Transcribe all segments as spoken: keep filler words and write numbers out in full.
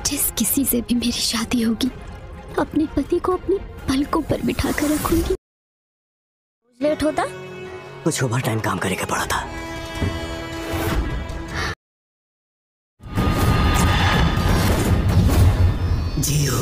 जिस किसी से भी मेरी शादी होगी अपने पति को अपने पलकों पर बिठा कर रखूंगी। लेट होता कुछ ओवर टाइम काम करके पड़ा था। जियो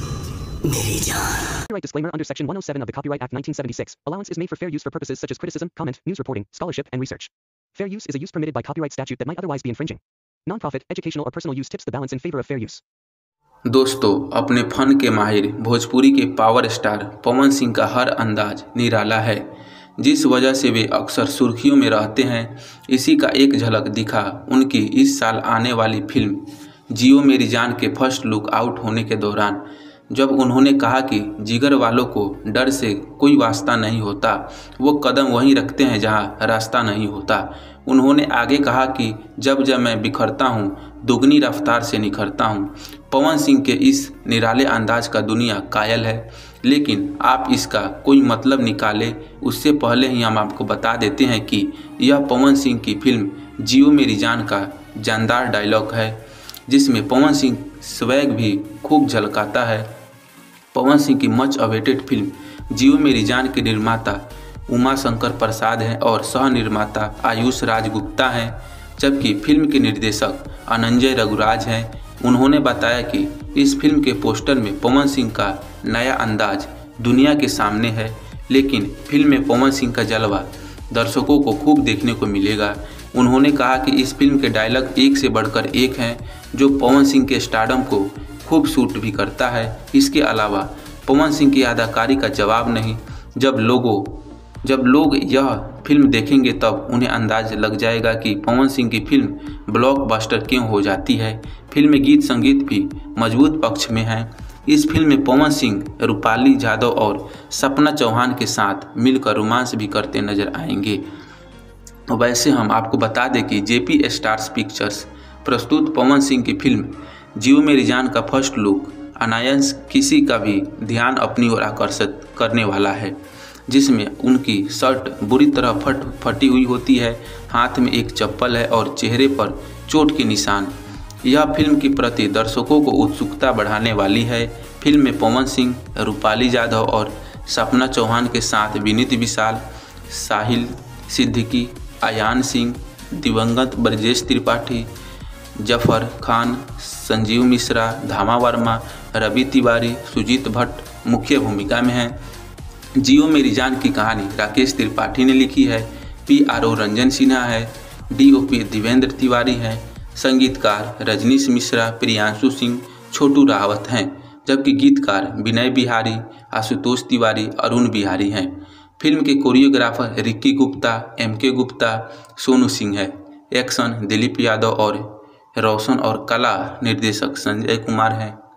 मेरी जान। Copyright disclaimer under Section one oh seven of the Copyright Act nineteen seventy-six. Allowance is made for fair use for purposes such as criticism, comment, news reporting, scholarship, and research. Fair use is a use permitted by copyright statute that might otherwise be infringing. Non-profit, educational or personal use tips the balance in favor of fair use. दोस्तों, अपने fun के माहिर भोजपुरी के power star Pawan Singh का हर अंदाज निराला है, जिस वजह से वे अक्सर सुर्खियों में रहते हैं। इसी का एक झलक दिखा उनकी इस साल आने वाली फिल्म जियो मेरी जान के फर्स्ट लुक आउट होने के दौरान, जब उन्होंने कहा कि जिगर वालों को डर से कोई वास्ता नहीं होता, वो कदम वहीं रखते हैं जहां रास्ता नहीं होता। उन्होंने आगे कहा कि जब जब मैं बिखरता हूं, दुगनी रफ्तार से निखरता हूं। पवन सिंह के इस निराले अंदाज का दुनिया कायल है, लेकिन आप इसका कोई मतलब निकाले उससे पहले ही हम आपको बता देते हैं कि यह पवन सिंह की फिल्म जियो मेरी जान का जानदार डायलॉग है, जिसमें पवन सिंह स्वैग भी खूब झलकाता है। पवन सिंह की मच अवेटेड फिल्म जियो मेरी जान के निर्माता उमा शंकर प्रसाद हैं और सह निर्माता आयुष राज गुप्ता हैं, जबकि फिल्म के निर्देशक अनंजय रघुराज हैं। उन्होंने बताया कि इस फिल्म के पोस्टर में पवन सिंह का नया अंदाज दुनिया के सामने है, लेकिन फिल्म में पवन सिंह का जलवा दर्शकों को खूब देखने को मिलेगा। उन्होंने कहा कि इस फिल्म के डायलॉग एक से बढ़कर एक हैं, जो पवन सिंह के स्टारडम को खूब सूट भी करता है। इसके अलावा पवन सिंह की अदाकारी का जवाब नहीं। जब लोगों जब लोग यह फिल्म देखेंगे तब उन्हें अंदाज लग जाएगा कि पवन सिंह की फिल्म ब्लॉकबस्टर क्यों हो जाती है। फिल्म में गीत संगीत भी मजबूत पक्ष में है। इस फिल्म में पवन सिंह रूपाली यादव और सपना चौहान के साथ मिलकर रोमांस भी करते नजर आएंगे। वैसे हम आपको बता दें कि जेपी स्टार्स पिक्चर्स प्रस्तुत पवन सिंह की फिल्म जियो मेरी जान का फर्स्ट लुक अनायास किसी का भी ध्यान अपनी ओर आकर्षित करने वाला है, जिसमें उनकी शर्ट बुरी तरह फट फटी हुई होती है, हाथ में एक चप्पल है और चेहरे पर चोट के निशान। यह फिल्म के प्रति दर्शकों को उत्सुकता बढ़ाने वाली है। फिल्म में पवन सिंह, रूपाली यादव और सपना चौहान के साथ विनीत विशाल, साहिल सिद्दीकी, आयान सिंह, दिवंगत ब्रजेश त्रिपाठी, जफर खान, संजीव मिश्रा, धामा वर्मा, रवि तिवारी, सुजीत भट्ट मुख्य भूमिका में हैं। जियो मेरी जान की कहानी राकेश त्रिपाठी ने लिखी है। P R O Ranjan Sinha है। D O P Devendra Tiwari हैं। संगीतकार रजनीश मिश्रा, प्रियांशु सिंह, छोटू रावत हैं, जबकि गीतकार विनय बिहारी, आशुतोष तिवारी, अरुण बिहारी हैं। फिल्म के कोरियोग्राफर रिक्की गुप्ता, एम के गुप्ता, सोनू सिंह है। एक्शन दिलीप यादव और रोशन और कला निर्देशक संजय कुमार हैं।